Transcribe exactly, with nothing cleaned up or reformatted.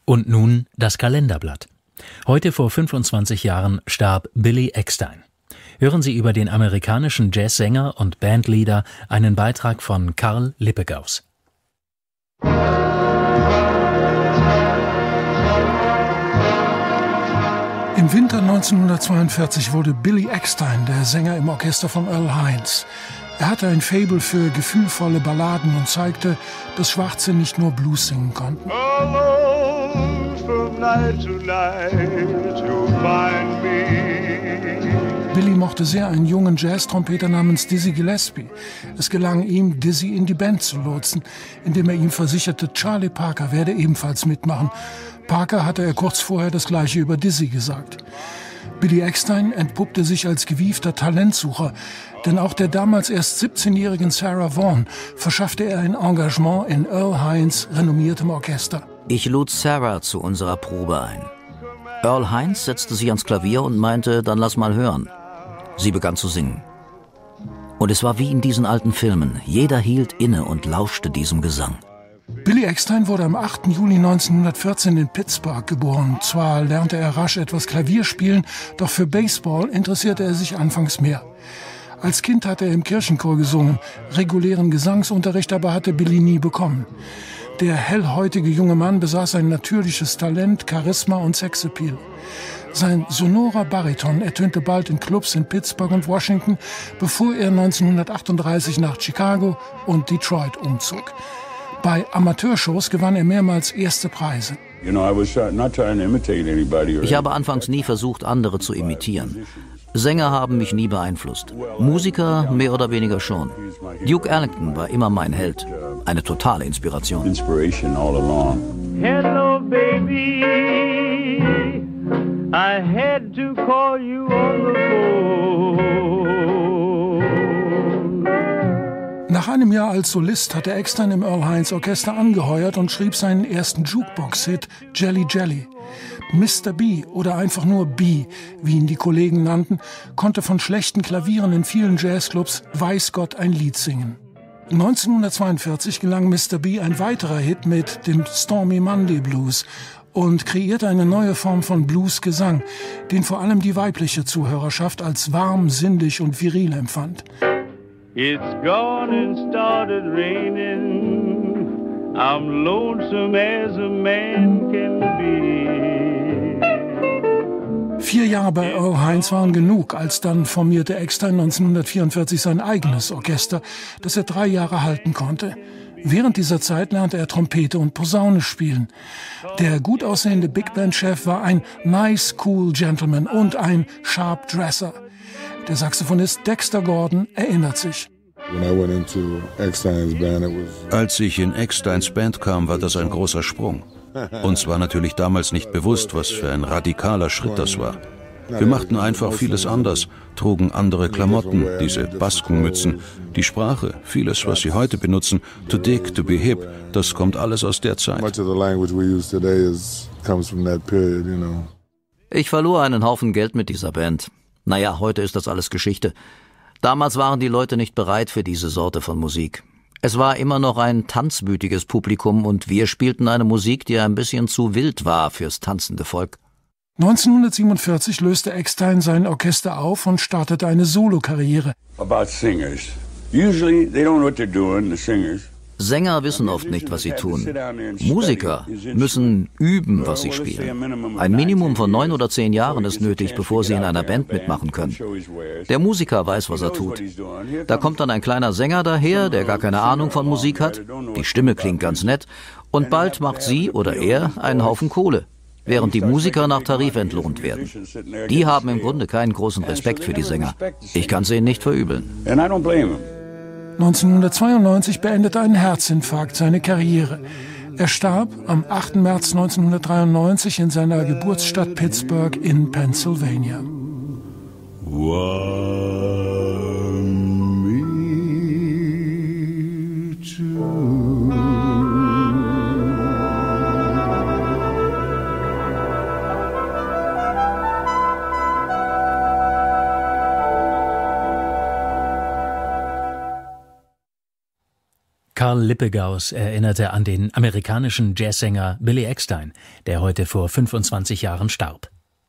Und nun das Kalenderblatt. Heute vor fünfundzwanzig Jahren starb Billy Eckstine. Hören Sie über den amerikanischen Jazzsänger und Bandleader einen Beitrag von Karl Lippegaus. Im Winter neunzehnhundertzweiundvierzig wurde Billy Eckstine der Sänger im Orchester von Earl Hines. Er hatte ein Faible für gefühlvolle Balladen und zeigte, dass Schwarze nicht nur Blues singen konnten. Billy mochte sehr einen jungen Jazz-Trompeter namens Dizzy Gillespie. Es gelang ihm, Dizzy in die Band zu lotsen, indem er ihm versicherte, Charlie Parker werde ebenfalls mitmachen. Parker hatte er kurz vorher das Gleiche über Dizzy gesagt. Billy Eckstine entpuppte sich als gewiefter Talentsucher, denn auch der damals erst siebzehnjährigen Sarah Vaughan verschaffte er ein Engagement in Earl Hines renommiertem Orchester. Ich lud Sarah zu unserer Probe ein. Earl Hines setzte sich ans Klavier und meinte, dann lass mal hören. Sie begann zu singen. Und es war wie in diesen alten Filmen. Jeder hielt inne und lauschte diesem Gesang. Billy Eckstine wurde am achten Juli neunzehnhundertvierzehn in Pittsburgh geboren. Zwar lernte er rasch etwas Klavier spielen, doch für Baseball interessierte er sich anfangs mehr. Als Kind hatte er im Kirchenchor gesungen. Regulären Gesangsunterricht aber hatte Billy nie bekommen. Der hellhäutige junge Mann besaß ein natürliches Talent, Charisma und Sexappeal. Sein sonorer Bariton ertönte bald in Clubs in Pittsburgh und Washington, bevor er neunzehnhundertachtunddreißig nach Chicago und Detroit umzog. Bei Amateurshows gewann er mehrmals erste Preise. Ich habe anfangs nie versucht, andere zu imitieren. Sänger haben mich nie beeinflusst. Musiker mehr oder weniger schon. Duke Ellington war immer mein Held. Eine totale Inspiration. Hello, baby. I had to call you on the phone. Nach einem Jahr als Solist hatte Eckstine im Earl Hines Orchester angeheuert und schrieb seinen ersten Jukebox-Hit Jelly Jelly. Mister B oder einfach nur B, wie ihn die Kollegen nannten, konnte von schlechten Klavieren in vielen Jazzclubs weiß Gott ein Lied singen. neunzehnhundertzweiundvierzig gelang Mister B ein weiterer Hit mit dem Stormy Monday Blues und kreierte eine neue Form von Bluesgesang, den vor allem die weibliche Zuhörerschaft als warm, sinnlich und viril empfand. It's gone and started raining. I'm lonesome as a man can be. Vier Jahre bei Earl Hines waren genug, als dann formierte Eckstine neunzehnhundertvierundvierzig sein eigenes Orchester, das er drei Jahre halten konnte. Während dieser Zeit lernte er Trompete und Posaune spielen. Der gut aussehende Big Band-Chef war ein nice, cool Gentleman und ein sharp Dresser. Der Saxophonist Dexter Gordon erinnert sich. Als ich in Eckstines Band kam, war das ein großer Sprung. Uns war natürlich damals nicht bewusst, was für ein radikaler Schritt das war. Wir machten einfach vieles anders, trugen andere Klamotten, diese Baskenmützen, die Sprache, vieles, was sie heute benutzen, to dig, to be hip, das kommt alles aus der Zeit. Ich verlor einen Haufen Geld mit dieser Band. Naja, heute ist das alles Geschichte. Damals waren die Leute nicht bereit für diese Sorte von Musik. Es war immer noch ein tanzwütiges Publikum und wir spielten eine Musik, die ein bisschen zu wild war fürs tanzende Volk. neunzehnhundertsiebenundvierzig löste Eckstine sein Orchester auf und startete eine Solokarriere. About singers. Usually they don't know what they're doing, the singers. Sänger wissen oft nicht, was sie tun. Musiker müssen üben, was sie spielen. Ein Minimum von neun oder zehn Jahren ist nötig, bevor sie in einer Band mitmachen können. Der Musiker weiß, was er tut. Da kommt dann ein kleiner Sänger daher, der gar keine Ahnung von Musik hat. Die Stimme klingt ganz nett. Und bald macht sie oder er einen Haufen Kohle, während die Musiker nach Tarif entlohnt werden. Die haben im Grunde keinen großen Respekt für die Sänger. Ich kann es ihnen nicht verübeln. neunzehnhundertzweiundneunzig beendete ein Herzinfarkt seine Karriere. Er starb am achten März neunzehnhundertdreiundneunzig in seiner Geburtsstadt Pittsburgh in Pennsylvania. Karl Karl Lippegaus erinnerte an den amerikanischen Jazzsänger Billy Eckstine, der heute vor fünfundzwanzig Jahren starb.